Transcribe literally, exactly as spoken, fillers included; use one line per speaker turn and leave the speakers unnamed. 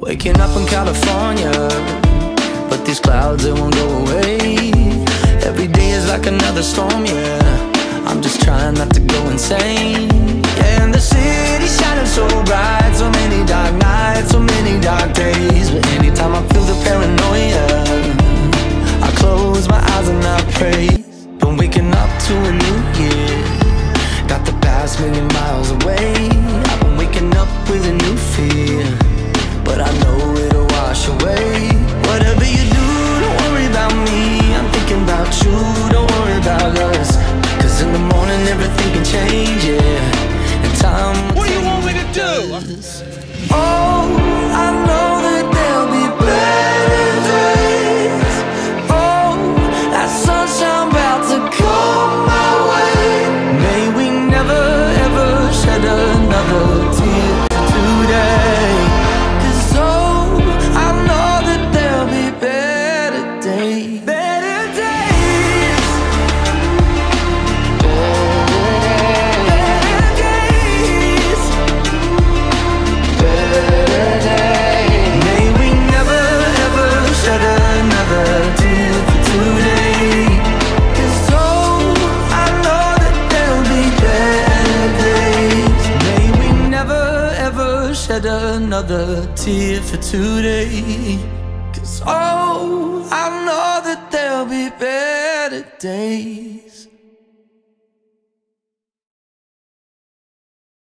Waking up in California, but these clouds, they won't go away. Every day is like another storm, yeah. I'm just trying not to go insane. Yeah, and the city's shining so bright, so many dark nights, so many dark days. But anytime I feel the paranoia, I close my eyes and I pray. Been waking up to a new year, got the past million miles away. I've been waking up with a new fear, but I know it'll wash away. Whatever you do, don't worry about me, I'm thinking about you, don't worry about us. Cause in the morning everything can change, yeah. And time,
what do you want me to do?
Oh, I know that there'll be better days. Oh, that sunshine about to come my way. May we never ever shed another tear today. Cause oh, I know that there'll be better days. Better days. Better days. Better days. May we never ever shed another tear for today. Cause oh, I know that there'll be better days. May we never ever shed another tear for today. Cause oh, I know that there'll be better days.